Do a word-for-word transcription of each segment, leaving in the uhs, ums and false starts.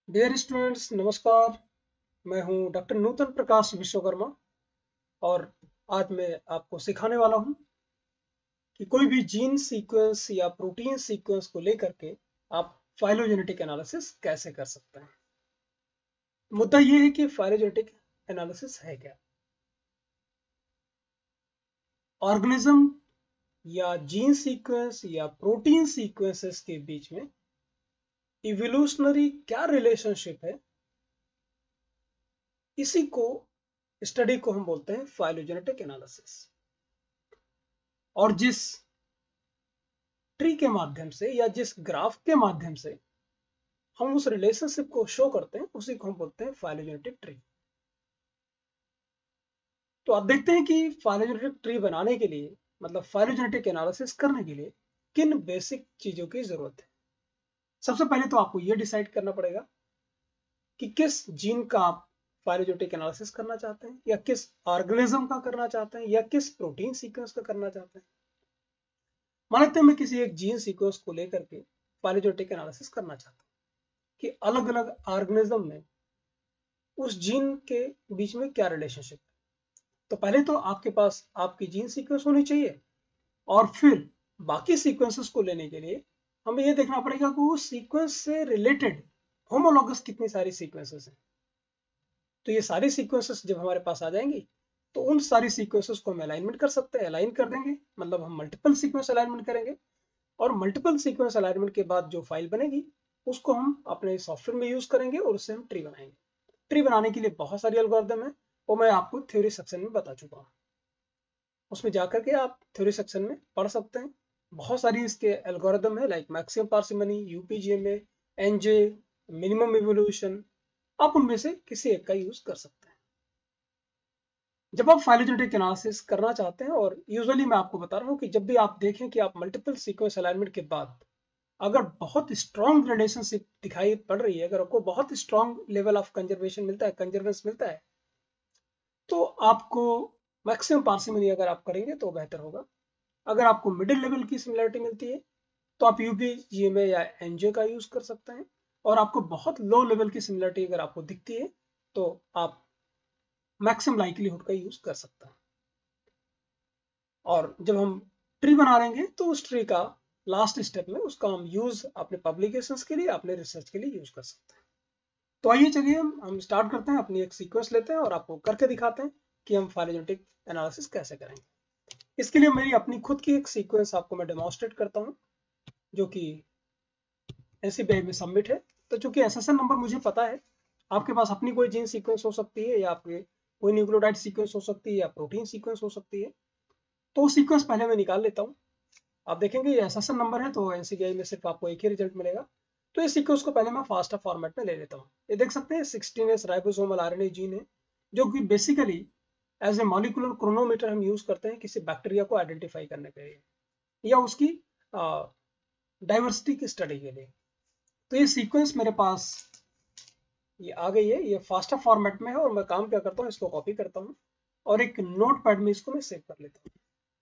Dear students, नमस्कार। मैं हूं डॉक्टर नूतन प्रकाश विश्वकर्मा और आज मैं आपको सिखाने वाला हूं कि कोई भी जीन सीक्वेंस या प्रोटीन सीक्वेंस को लेकर के आप फाइलोजेनेटिक एनालिसिस कैसे कर सकते हैं। मुद्दा यह है कि फाइलोजेनेटिक एनालिसिस है क्या। ऑर्गेनिज्म या जीन सीक्वेंस या प्रोटीन सीक्वेंसेस के बीच में इवोल्यूशनरी क्या रिलेशनशिप है, इसी को स्टडी को हम बोलते हैं फाइलोजेनेटिक एनालिसिस। और जिस ट्री के माध्यम से या जिस ग्राफ के माध्यम से हम उस रिलेशनशिप को शो करते हैं, उसी को हम बोलते हैं फाइलोजेनेटिक ट्री। तो आप देखते हैं कि फाइलोजेनेटिक ट्री बनाने के लिए, मतलब फाइलोजेनेटिक एनालिसिस करने के लिए किन बेसिक चीजों की जरूरत है। सबसे पहले तो आपको यह डिसाइड करना पड़ेगा कि किस जीन का आप फाइलोजेनेटिक एनालिसिस करना चाहते हैं, या किस ऑर्गेनिज्म का करना चाहते हैं, या किस प्रोटीन सीक्वेंस का करना चाहते हैं। मान लेते हैं मैं किसी एक जीन सीक्वेंस को लेकर के फाइलोजेनेटिक एनालिसिस करना चाहता हूं कि अलग अलग ऑर्गेनिज्म में उस जीन के बीच में क्या रिलेशनशिप है। तो पहले तो आपके पास आपकी जीन सीक्वेंस होनी चाहिए, और फिर बाकी सीक्वेंसेस को लेने के लिए हमें यह देखना पड़ेगा कि उस सीक्वेंस से रिलेटेड होमोलॉगस कितनी सारी सीक्वेंसेस हैं। तो ये सारी सीक्वेंसेस जब हमारे पास आ जाएंगी तो उन सारी सीक्वेंसेस को हम अलाइनमेंट कर सकते हैं, अलाइन कर देंगे, मतलब हम मल्टीपल सीक्वेंस अलाइनमेंट करेंगे। और मल्टीपल सीक्वेंस अलाइनमेंट के बाद जो फाइल बनेगी उसको हम अपने सॉफ्टवेयर में यूज करेंगे और उससे हम ट्री बनाएंगे। ट्री बनाने के लिए बहुत सारी एल्गोरिदम है, वो मैं आपको थ्योरी सेक्शन में बता चुका हूँ। उसमें जाकर के आप थ्योरी सेक्शन में पढ़ सकते हैं। बहुत सारी इसके एल्गोरिदम है, like maximum parsimony, UPGMA, NJ, minimum evolution. आप उनमें से किसी एक का यूज कर सकते हैं जब आप फाइलोजेनेटिक एनालिसिस करना चाहते हैं। और यूजुअली मैं आपको बता रहा हूँ कि जब भी आप देखें कि आप मल्टीपल सीक्वेंस अलाइनमेंट के बाद अगर बहुत स्ट्रॉन्ग रिलेशनशिप दिखाई पड़ रही है, अगर आपको बहुत स्ट्रॉन्ग लेवल ऑफ कंजर्वेशन मिलता है, कंजर्वेंस मिलता है, तो आपको मैक्सिमम पार्सिमनी अगर आप करेंगे तो बेहतर होगा। अगर आपको मिडिल लेवल की सिमिलरिटी मिलती है तो आप यूपीजीएमए या एनजे का यूज कर सकते हैं। और आपको बहुत लो लेवल की सिमिलरिटी अगर आपको दिखती है तो आप मैक्सिमम लाइकलीहुड का यूज कर सकते हैं। और जब हम ट्री बना लेंगे तो उस ट्री का लास्ट स्टेप में उसका हम यूज अपने पब्लिकेशंस के लिए, अपने रिसर्च के लिए यूज कर सकते हैं। तो आइए चलिए हम हम स्टार्ट करते हैं, अपनी एक सीक्वेंस लेते हैं और आपको करके दिखाते हैं कि हम फाइलोजेनेटिक एनालिसिस कैसे करेंगे। इसके लिए मेरी अपनी खुद की एक सीक्वेंस आपको मैं डेमोन्स्ट्रेट करता हूं, जो कि एनसीबीआई में सबमिट है। तो चूंकि एसएसएन नंबर मुझे पता है, आपके पास अपनी कोई जीन सीक्वेंस हो सकती है, या आपके कोई न्यूक्लियोटाइड सीक्वेंस हो सकती है, या प्रोटीन सीक्वेंस हो सकती है। तो वो सीक्वेंस पहले मैं निकाल लेता हूँ। आप देखेंगे ये एसएसएन नंबर है, तो एनसीबीआई में सिर्फ आपको एक ही रिजल्ट मिलेगा। तो इस सीक्वेंस को पहले मैं फास्टा फॉर्मेट में ले लेता हूँ। ये देख सकते हैं sixteen S ribosomal RNA gene है, जो कि basically as a molecular chronometer हम यूज करते हैं किसी बैक्टीरिया को आइडेंटिफाई करने के लिए, या उसकी डाइवर्सिटी की स्टडी के लिए। तो ये सीक्वेंस मेरे पास ये आ गई है, ये फास्टा फॉर्मेट में है। और मैं काम क्या करता हूँ, इसको कॉपी करता हूँ और एक नोट पैड में इसको मैं सेव कर लेता हूँ।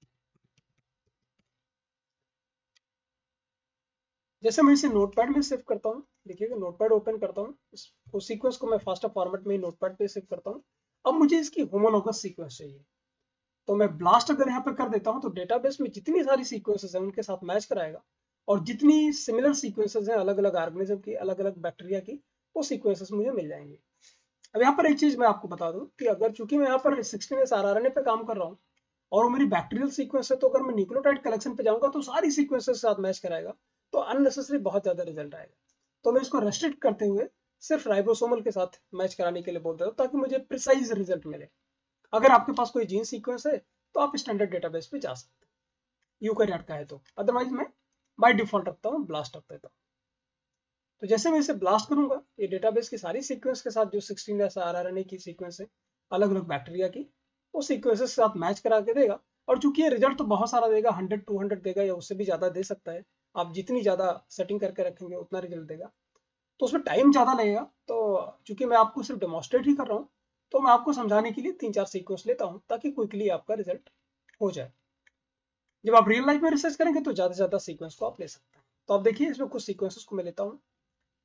जैसे मैं इसे नोटपैड में सेव करता हूँ, देखिएगा नोटपैड ओपन करता हूँ, उस सीक्वेंस को मैं फास्टा फॉर्मेट में ही नोटपैड पे सेव करता हूँ। अब मुझे इसकी होमोलॉगस सीक्वेंस चाहिए, तो मैं ब्लास्ट अगर यहाँ पे कर देता हूँ तो डेटाबेस में जितनी सारी सीक्वेंसेस हैं उनके साथ मैच कराएगा, और जितनी सिमिलर सीक्वेंसेस हैं अलग अलग ऑर्गेनिज्म की, अलग अलग बैक्टीरिया की, वो सीक्वेंसेस मुझे मिल जाएंगे। अब यहाँ पर एक चीज मैं आपको बता दूं कि अगर चूंकि मैं यहाँ पर सिक्सटीन एस आरआरएनए पे काम कर रहा हूँ और वो मेरी बैक्टीरियल सीक्वेंस है, तो अगर मैं न्यूक्लियोटाइड कलेक्शन पे जाऊंगा तो सारी सीक्वेंसेस के साथ मैच कराएगा, तो अननेसेसरी बहुत ज्यादा रिजल्ट आएगा। तो मैं इसको रेस्ट्रिक्ट करते हुए सिर्फ राइबोसोमल के साथ मैच कराने के लिए बोल देता हूँ, ताकि मुझे प्रिसाइज रिजल्ट मिले। अगर आपके पास कोई जीन सीक्वेंस है तो आप स्टैंडर्ड डेटाबेस पे जा सकते हैं, यूकैरियोट का है तो। अदरवाइज मैं बाय डिफॉल्ट रखता हूँ, ब्लास्ट रख देता हूँ। तो जैसे मैं इसे ब्लास्ट करूंगा, ये डेटाबेस की सारी सीक्वेंस के साथ जो सिक्सटीन एस आरआरएनए की सीक्वेंस है अलग अलग बैक्टीरिया की, वो सीक्वेंसेस के साथ मैच करा के देगा। और चूंकि ये रिजल्ट तो बहुत सारा देगा, हंड्रेड टू हंड्रेड देगा, या उससे भी ज्यादा दे सकता है। आप जितनी ज्यादा सेटिंग करके रखेंगे उतना रिजल्ट देगा, तो उसमें टाइम ज्यादा लगेगा। तो चूंकि मैं आपको सिर्फ डेमोन्स्ट्रेट ही कर रहा हूँ, तो मैं आपको समझाने के लिए तीन चार सीक्वेंस लेता हूँ, ताकि क्विकली आपका रिजल्ट हो जाए। जब आप रियल लाइफ में रिसर्च करेंगे तो ज्यादा से ज्यादा सीक्वेंस को आप ले सकते हैं। तो आप देखिए इसमें कुछ सीक्वेंसेस को मैं लेता हूँ।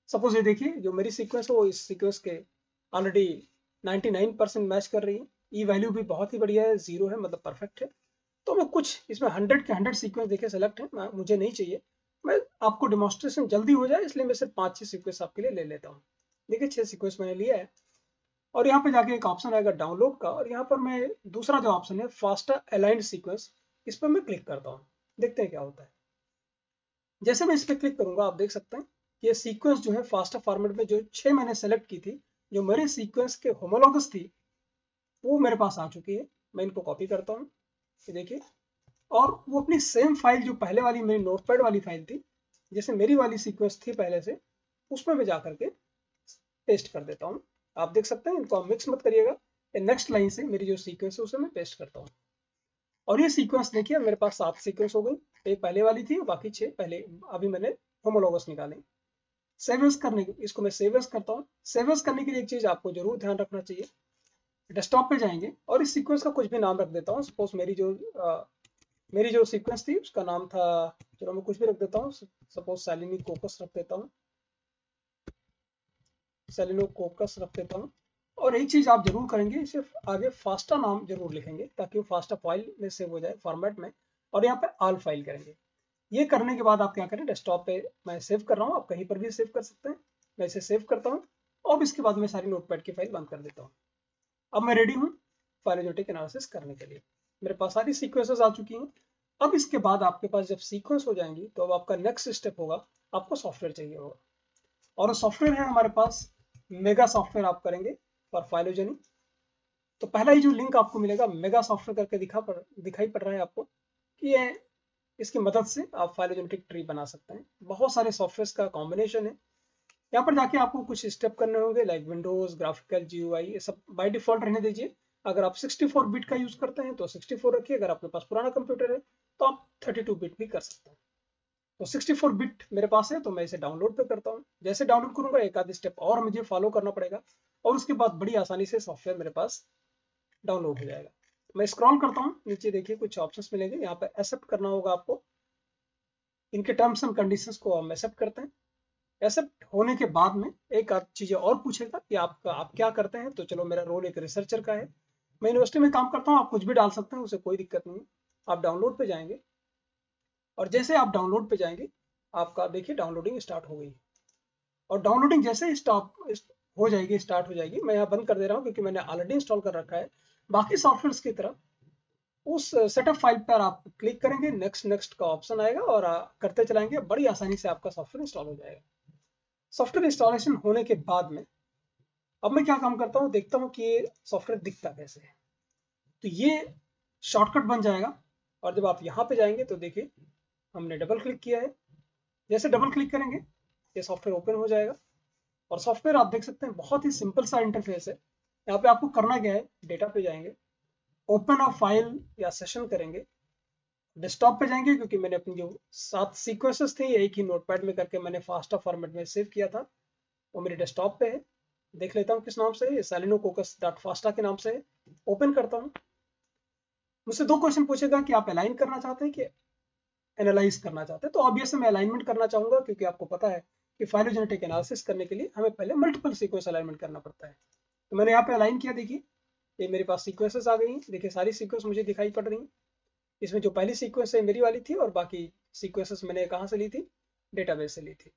सपोज ये देखिए जो मेरी सीक्वेंस है वो इस सीक्वेंस के ऑलरेडी निन्यानवे परसेंट मैच कर रही है, ई वैल्यू भी बहुत ही बढ़िया है, जीरो है मतलब परफेक्ट है। तो मैं कुछ इसमें हंड्रेड के हंड्रेड सीक्वेंस देखिए सेलेक्ट है, मुझे नहीं चाहिए, मैं आपको डेमोन्स्ट्रेशन जल्दी हो जाए इसलिए मैं सिर्फ पाँच छः सीक्वेंस आपके लिए ले लेता हूँ। देखिए छः सीक्वेंस मैंने लिया है और यहाँ पे जाके एक ऑप्शन आएगा डाउनलोड का, और यहाँ पर मैं दूसरा जो ऑप्शन है फास्टर अलाइंड सीक्वेंस, इस पर मैं क्लिक करता हूँ, देखते हैं क्या होता है। जैसे मैं इस पर क्लिक करूंगा आप देख सकते हैं ये सीक्वेंस जो है फास्टर फॉर्मेट में जो छह मैंने सेलेक्ट की थी, जो मेरे सीक्वेंस के होमोलॉगस थी, वो मेरे पास आ चुकी है। मैं इनको कॉपी करता हूँ, ये देखिए, और वो अपनी सेम फाइल जो पहले वाली मेरी नोटपैड वाली फाइल थी, जैसे मेरी वाली सीक्वेंस थी पहले से, उसमें मैं जा करके पेस्ट कर देता हूँ। आप देख सकते हैं, इनको आप मिक्स मत करिएगा, नेक्स्ट लाइन से मेरी जो सीक्वेंस है उसे मैं पेस्ट करता हूँ। और ये सीक्वेंस देखिए मेरे पास सात सीक्वेंस हो गई, एक पहले वाली थी बाकी छह पहले अभी मैंने होमोलॉगस निकाले। सेव एज करने की, इसको मैं सेव एज करता हूँ। सेव एज करने के लिए एक चीज आपको जरूर ध्यान रखना चाहिए, डेस्कटॉप पे जाएंगे और इस सीक्वेंस का कुछ भी नाम रख देता हूँ। सपोज मेरी जो आ, मेरी जो सीक्वेंस थी उसका नाम था, चलो मैं कुछ भी रख देता हूँ, सपोज सेलिनोकोकस रख देता हूँ, सेलिनोकोकस रख देता हूँ। और एक चीज आप जरूर करेंगे, सिर्फ आगे फास्टा नाम जरूर लिखेंगे ताकि वो फास्टा फाइल में सेव हो जाए फॉर्मेट में, और यहाँ पे ऑल फाइल करेंगे। ये करने के बाद आप क्या करें, डेस्कटॉप पे मैं सेव कर रहा हूँ, आप कहीं पर भी सेव कर सकते हैं, मैं इसे सेव करता हूँ और इसके बाद मैं सारी नोटपैड की फाइल बंद कर देता हूँ। अब मैं रेडी हूँ फाइलोजेनेटिक एनालिसिस करने के लिए, मेरे पास सारी सीक्वेंसेस आ चुकी हैं। अब इसके बाद आपके पास जब सीक्वेंस हो जाएंगी तो अब आपका नेक्स्ट स्टेप होगा, आपको सॉफ्टवेयर चाहिए होगा, और सॉफ्टवेयर है हमारे पास मेगा सॉफ्टवेयर आप करेंगे फॉर फाइलोजेनी। तो पहला ही जो लिंक आपको मिलेगा मेगा सॉफ्टवेयर करके दिखा पड़ दिखाई पड़ रहा है आपको, कि ये इसकी मदद से आप फाइलोजेनेटिक ट्री बना सकते हैं। बहुत सारे सॉफ्टवेयर का कॉम्बिनेशन है, यहाँ पर जाके आपको कुछ स्टेप करने होंगे, लाइक विंडोज, ग्राफिकल, जीयूआई, ये सब बाय डिफॉल्ट रहने दीजिए। अगर आप सिक्सटी फोर बिट का यूज करते हैं तो सिक्सटी फोर रखिए, अगर आपके पास पुराना कंप्यूटर है तो आप थर्टी टू बिट भी कर सकते हैं। तो सिक्सटी फोर बिट मेरे पास है तो मैं इसे डाउनलोड पे करता हूँ। जैसे डाउनलोड करूंगा एक आध स्टेप और मुझे फॉलो करना पड़ेगा, और उसके बाद बड़ी आसानी से सॉफ्टवेयर मेरे पास डाउनलोड हो जाएगा। मैं स्क्रॉल करता हूँ नीचे, देखिए कुछ ऑप्शंस मिलेंगे, यहाँ पे एक्सेप्ट करना होगा आपको। इनके टर्म्स एंड कंडीशंस को हम एक्सेप्ट करते हैं। एक्सेप्ट होने के बाद में एक आध चीजें और पूछेगा कि आपका आप क्या करते हैं, तो चलो मेरा रोल एक रिसर्चर का है, मैं यूनिवर्सिटी में काम करता हूँ, आप कुछ भी डाल सकते हैं, उसे कोई दिक्कत नहीं है। आप डाउनलोड पे जाएंगे और जैसे आप डाउनलोड पे जाएंगे आपका देखिए डाउनलोडिंग स्टार्ट हो गई, और डाउनलोडिंग जैसे ही स्टॉप हो जाएगी स्टार्ट हो जाएगी, मैं यहाँ बंद कर दे रहा हूँ क्योंकि मैंने ऑलरेडी इंस्टॉल कर रखा है। बाकी सॉफ्टवेयर की तरह उस सेटअप फाइल पर आप क्लिक करेंगे, नेक्स्ट नेक्स्ट का ऑप्शन आएगा और आ, करते चलाएंगे, बड़ी आसानी से आपका सॉफ्टवेयर इंस्टॉल हो जाएगा। सॉफ्टवेयर इंस्टॉलेशन होने के बाद में अब मैं क्या काम करता हूँ, देखता हूँ कि ये सॉफ्टवेयर दिखता कैसे है। तो ये शॉर्टकट बन जाएगा, और जब आप यहाँ पे जाएंगे तो देखिए हमने डबल क्लिक किया है, जैसे डबल क्लिक करेंगे ये सॉफ्टवेयर ओपन हो जाएगा। और सॉफ्टवेयर आप देख सकते हैं बहुत ही सिंपल सा इंटरफेस है। यहाँ पे आपको करना क्या है, डेटा पे जाएंगे, ओपन अ फाइल या सेशन करेंगे, डेस्कटॉप पे जाएंगे क्योंकि मैंने अपनी जो सात सीक्वेंसेस थी एक ही नोटपैड में करके मैंने फास्टा फॉर्मेट में सेव किया था, वो मेरे डेस्कटॉप पे है। देख लेता हूँ किस नाम से है, सेलिनोकोकस डॉट फास्टा के नाम से है। ओपन करता हूँ, मुझसे दो क्वेश्चन पूछेगा कि आप अलाइन करना चाहते हैं कि एनालाइज करना चाहते हैं। तो ऑब्वियसली मैं अलाइनमेंट करना चाहूंगा, क्योंकि आपको पता है कि फाइलोजेनेटिक एनालिसिस करने के लिए हमें पहले मल्टीपल सीक्वेंस अलाइनमेंट करना पड़ता है। तो मैंने यहाँ पे अलाइन किया, देखिए ये मेरे पास सीक्वेंसेस आ गई, देखिए सारी सीक्वेंस मुझे दिखाई पड़ रही। इसमें जो पहली सीक्वेंस है मेरी वाली थी, और बाकी सीक्वेंसेस मैंने कहाँ से ली थी, डेटाबेस से ली थी।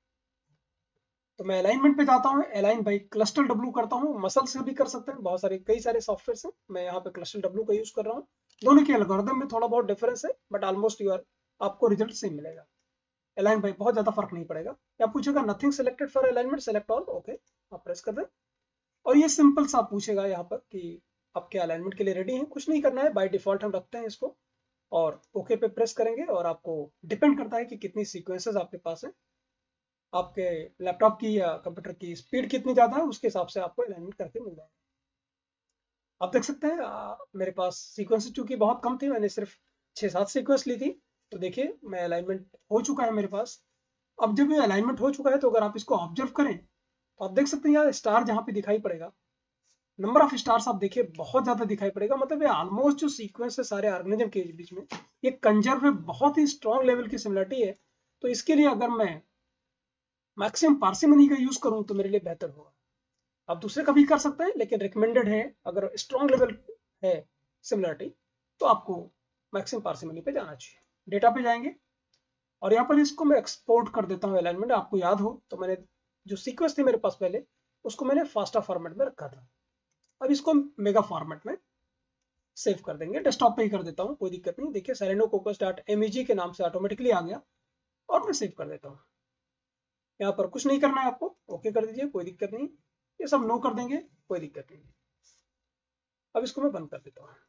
तो मैं अलाइनमेंट पे जाता हूँ, अलाइन बाई क्लस्टर डब्ल्यू करता हूँ, मसल से भी कर सकते हैं, बहुत सारे कई सारे सॉफ्टवेयर हैं, मैं यहाँ पे क्लस्टर डब्ल्यू का यूज कर रहा हूँ। दोनों के एल्गोरिथम में थोड़ा बहुत डिफरेंस है, बट ऑलमोस्ट यू आर आपको रिजल्ट सेम मिलेगा। अलाइन बाई बहुत ज्यादा फर्क नहीं पड़ेगा। या पूछेगा nothing selected for alignment, select all, okay आप प्रेस कर दें, और ये सिंपल सा पूछेगा यहाँ पर कि आप क्या अलाइनमेंट के लिए रेडी हैं। कुछ नहीं करना है, बाय डिफॉल्ट हम रखते हैं इसको, और ओके पे प्रेस करेंगे, और आपको डिपेंड करता है कि कितनी सीक्वेंसेस आपके पास है, आपके लैपटॉप की या कंप्यूटर की स्पीड कितनी ज्यादा है उसके हिसाब से आपको अलाइनमेंट करके मिल जाएगा। आप देख सकते हैं आ, मेरे पास सीक्वेंस चूंकि बहुत कम थी, मैंने सिर्फ छह सात सीक्वेंस ली थी, तो देखिए मैं अलाइनमेंट हो चुका है मेरे पास। अब जब ये अलाइनमेंट हो चुका है तो अगर आप इसको ऑब्जर्व करें तो आप देख सकते हैं यार स्टार जहां पे दिखाई पड़ेगा, नंबर ऑफ स्टार्स आप देखिए बहुत ज्यादा दिखाई पड़ेगा, मतलब ये ऑलमोस्ट जो सीक्वेंस है सारे ऑर्गेनिज्म के बीच में ये कंजर्व है, बहुत ही स्ट्रॉन्ग लेवल की सिमिलरिटी है। तो इसके लिए अगर मैं मैक्सिमम पार्सिमनी का यूज करूं तो मेरे लिए बेहतर होगा। आप दूसरे का भी कर सकते हैं, लेकिन रिकमेंडेड है अगर स्ट्रॉन्ग लेवल है सिमिलरिटी तो आपको मैक्सिमम पार्सिमनी पे जाना चाहिए। डेटा पे जाएंगे और यहाँ पर इसको मैं एक्सपोर्ट कर देता हूँ अलाइनमेंट। आपको याद हो तो मैंने जो सीक्वेंस थी मेरे पास पहले उसको मैंने फास्टा फॉर्मेट में रखा था। अब इसको मेगा फॉर्मेट में सेव कर देंगे। डेस्कटॉप पे ही कर देता हूँ, कोई दिक्कत नहीं। देखिए सेलेनोकोकस डॉट एमईजी के नाम से ऑटोमेटिकली आ गया और मैं सेव कर देता हूँ। यहाँ पर कुछ नहीं करना है आपको, ओके कर दीजिए, कोई दिक्कत नहीं। ये सब नो कर देंगे, कोई दिक्कत नहीं। अब इसको मैं बंद कर देता हूँ।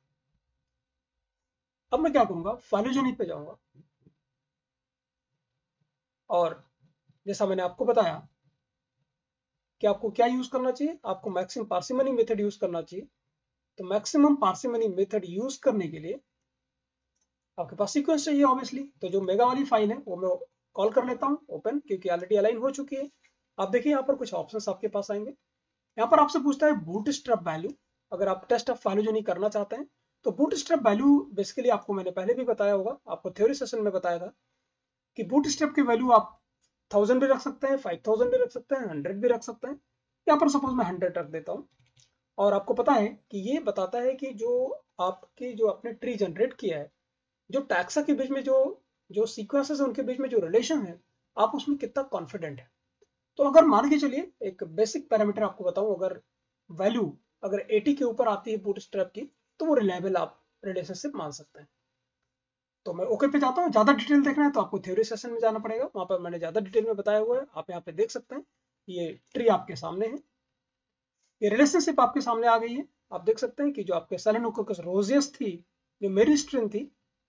अब मैं क्या करूंगा, फाइलोजेनी पे जाऊंगा और जैसा मैंने आपको बताया कि आपको क्या यूज करना चाहिए, आपको मैक्सिमम पार्सिमनी मेथड यूज करना चाहिए। तो मैक्सिमम पार्सिमनी मेथड यूज करने के लिए आपके पास सीक्वेंस चाहिए ऑब्वियसली। तो जो मेगा वाली फाइल है वो मैं कॉल कर लेता हूँ ओपन, क्योंकि ऑलरेडी अलाइन हो चुकी है। आप देखिए यहाँ पर कुछ ऑप्शंस आपके पास आएंगे। यहाँ पर आपसे पूछता है बूटस्ट्रैप वैल्यू। अगर आप टेस्ट ऑफ फाइलोजेनी करना चाहते हैं तो बूटस्ट्रैप वैल्यू बेसिकली आपको मैंने पहले भी बताया होगा, आपको थ्योरी सेशन में बताया था कि बूटस्ट्रैप की वैल्यू आप थाउजेंड भी रख सकते हैं, फाइव थाउजेंड भी रख सकते हैं, हंड्रेड भी रख सकते हैं। यहाँ पर सपोज मैं हंड्रेड रख देता हूँ। और आपको पता है कि ये बताता है कि जो आपकी जो आपने ट्री जनरेट किया है, जो टैक्सा के बीच में जो जो सीक्वेंसेस है उनके बीच में जो रिलेशन है, आप उसमें कितना कॉन्फिडेंट है। तो अगर मान के चलिए एक बेसिक पैरामीटर आपको बताऊं, अगर वैल्यू अगर अस्सी के ऊपर आती है बूटस्ट्रैप की तो वो रिलायबल आप रिलेशनशिप मान सकते हैं। तो मैं ओके पे जाता हूँ। ज्यादा डिटेल देखना है तो आपको थ्योरी सेशन में जाना पड़ेगा, वहां पर मैंने ज्यादा डिटेल में बताया हुआ है। आप यहाँ पे देख सकते हैं, ये ट्री आपके सामने है, ये रिलेशनशिप आपके सामने आ गई है। आप देख सकते हैं कि जो आपके सेलेनोकोकस रोजियस थी, जो मेरी स्ट्रेन थी,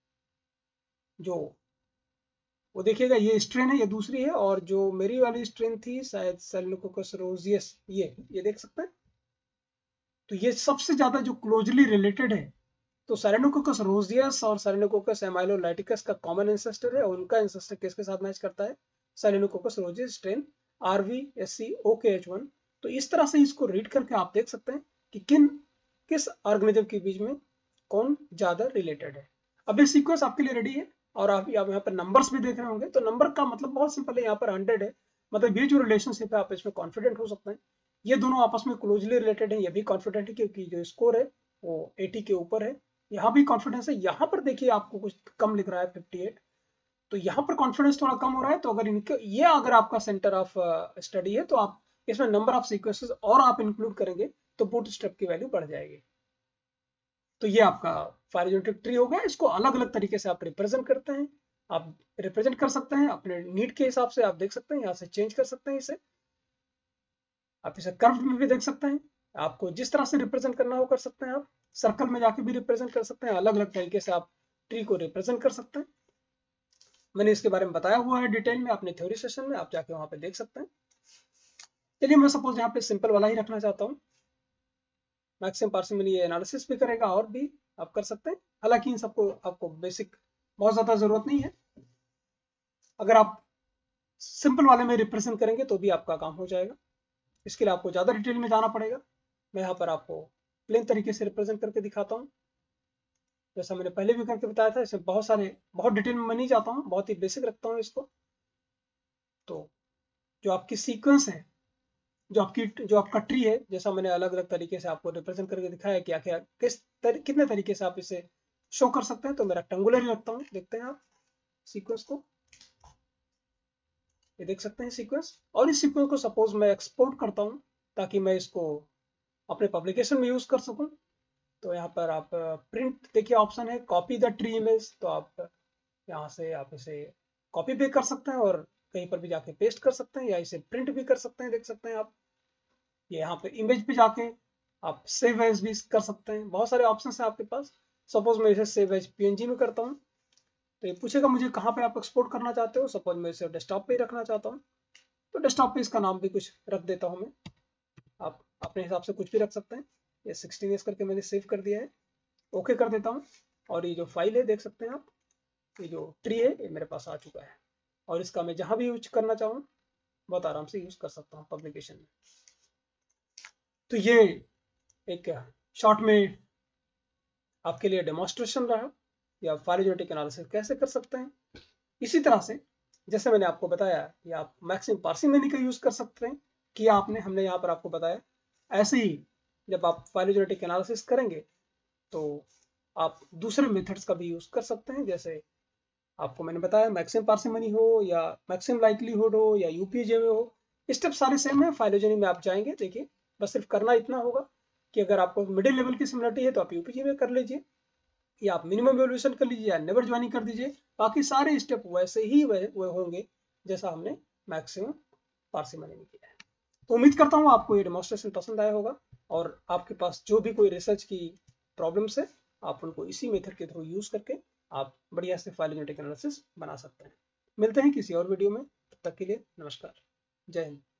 जो वो देखिएगा ये स्ट्रेन है, ये दूसरी है, और जो मेरी वाली स्ट्रेन थी शायद सेलेनोकोकस रोजियस, ये ये देख सकते हैं। तो ये सबसे ज्यादा जो क्लोजली रिलेटेड है, तो सेलेनोकोकस रोजियस और सेलेनोकोकस एमाइलोलाइटिकस का कॉमन एंसेस्टर है, और उनका एंसेस्टर किसके साथ मैच करता है, Selenococcus roseus strain RV SC OKH one. तो इस तरह से इसको रीड करके आप देख सकते हैं कि किन किस ऑर्गेनिज्म के बीच में कौन ज्यादा रिलेटेड है। अब ये सीक्वेंस आपके लिए रेडी है और आप यहाँ पर नंबर्स भी देख रहे होंगे। तो नंबर का मतलब बहुत सिंपल है, यहाँ पर हंड्रेड है, मतलब ये जो रिलेशनशिप है आप इसमें कॉन्फिडेंट हो सकते हैं। ये दोनों आपस में क्लोजली रिलेटेड है, ये भी कॉन्फिडेंट है क्योंकि जो स्कोर है वो अस्सी के ऊपर है। यहाँ भी कॉन्फिडेंस है। यहाँ पर देखिए आपको कुछ कम लिख रहा है अट्ठावन, तो यहाँ पर कॉन्फिडेंस थोड़ा कम हो रहा है। तो अगर इनके ये अगर आपका सेंटर ऑफ स्टडी है तो आप इसमें नंबर ऑफ सीक्वेंसेस और आप इंक्लूड करेंगे तो बूटस्ट्रैप की वैल्यू बढ़ जाएगी। तो ये आपका फाइलोजेनेटिक ट्री हो गया। इसको अलग अलग तरीके से आप रिप्रेजेंट करते हैं, आप रिप्रेजेंट कर सकते हैं अपने नीड के हिसाब से। आप देख सकते हैं यहाँ से चेंज कर सकते हैं इसे, आप इसे कर्व में भी देख सकते हैं। आपको जिस तरह से रिप्रेजेंट करना हो कर सकते हैं। आप सर्कल में जाके भी रिप्रेजेंट कर सकते हैं, अलग अलग तरीके से आप ट्री को रिप्रेजेंट कर सकते हैं। मैंने इसके बारे में बताया हुआ है डिटेल में अपने थ्योरी सेशन में, आप जाके वहां पे देख सकते हैं। चलिए मैं सपोज यहाँ पे सिंपल वाला ही रखना चाहता हूँ। मैक्सिमम पार्सिमनी ये एनालिसिस भी करेगा और भी आप कर सकते हैं। हालांकि इन सबको आपको बेसिक बहुत ज्यादा जरूरत नहीं है। अगर आप सिंपल वाले में रिप्रेजेंट करेंगे तो भी आपका काम हो जाएगा। इसके लिए आपको ज्यादा डिटेल में जाना पड़ेगा। मैं यहाँ पर आपको प्लेन तरीके से रिप्रेजेंट करके दिखाता हूँ, जैसा मैंने पहले भी करके बताया था। इसमें बहुत सारे बहुत डिटेल में मैं नहीं जाता हूँ, बहुत ही बेसिक रखता हूँ इसको। तो जो आपकी सीक्वेंस है, जो आपकी जो आपका ट्री है, जैसा मैंने अलग अलग तरीके से आपको रिप्रेजेंट करके दिखाया क्या क्या किस तर, कितने तरीके से आप इसे शो कर सकते हैं। तो मैं रेक्टेंगुलर ही रखता हूँ, देखते हैं आप सीक्वेंस को, ये देख सकते हैं सीक्वेंस। और इस सीक्वेंस को सपोज मैं एक्सपोर्ट करता हूँ ताकि मैं इसको अपने पब्लिकेशन में यूज कर सकूं। तो यहाँ पर आप प्रिंट देखिए ऑप्शन है, कॉपी द ट्री इमेज। तो आप यहाँ से आप इसे कॉपी भी कर सकते हैं और कहीं पर भी जाके पेस्ट कर सकते हैं, या इसे प्रिंट भी कर सकते हैं। देख सकते हैं आप, ये यहाँ पे इमेज पे जाके आप सेव एज भी कर सकते हैं। बहुत सारे ऑप्शन है आपके पास। सपोज मैं इसे सेव एज पीएनजी में करता हूँ तो ये पूछेगा मुझे कहाँ पे आप एक्सपोर्ट करना चाहते हो। सपोज मैं इसे डेस्कटॉप पे ही रखना चाहता हूँ तो डेस्कटॉप पे इसका नाम भी कुछ रख देता हूँ मैं। आप अपने हिसाब से कुछ भी रख सकते हैं। ये सिक्सटीन एस करके मैंने सेव कर दिया है, ओके कर देता हूँ। और ये जो फाइल है देख सकते हैं आप, ये जो ट्री है ये मेरे पास आ चुका है, और इसका मैं जहां भी यूज करना चाहूँ बहुत आराम से यूज कर सकता हूँ पब्लिकेशन में। तो ये एक शॉर्ट में आपके लिए डेमोन्स्ट्रेशन रहा, या फाइलोजेनेटिक एनालिसिस कैसे कर सकते हैं। इसी तरह से जैसे मैंने आपको बताया कि आप मैक्सिमम पार्सिमनी का यूज कर सकते हैं कि आपने हमने यहाँ पर आपको बताया। ऐसे ही जब आप फाइलोजेनेटिक एनालिसिस करेंगे तो आप दूसरे मेथड्स का भी यूज कर सकते हैं, जैसे आपको मैंने बताया मैक्सिमम पार्सिमनी हो या मैक्सिमम लाइक्लीहुड हो या यूपीजे में हो, स्टेप सारे सेम है। फाइलोजेनी में आप जाएंगे, देखिए बस सिर्फ करना इतना होगा कि अगर आपको मिडिल लेवल की सिमिलरिटी है तो आप यूपीजे में कर लीजिए, या आप मिनिमम वैल्यूएशन कर लीजिए, या नेवर ज्वाइनिंग कर दीजिए। बाकी सारे स्टेप वैसे ही वह, वह होंगे जैसा हमने मैक्सिमम पार्सिमनी में किया है। तो उम्मीद करता हूँ आपको ये डेमोन्स्ट्रेशन पसंद आया होगा, और आपके पास जो भी कोई रिसर्च की प्रॉब्लम्स है आप उनको इसी मेथड के थ्रू यूज करके आप बढ़िया से फाइलोजेनेटिक एनालिसिस बना सकते हैं। मिलते हैं किसी और वीडियो में, तब तक के लिए नमस्कार, जय हिंद।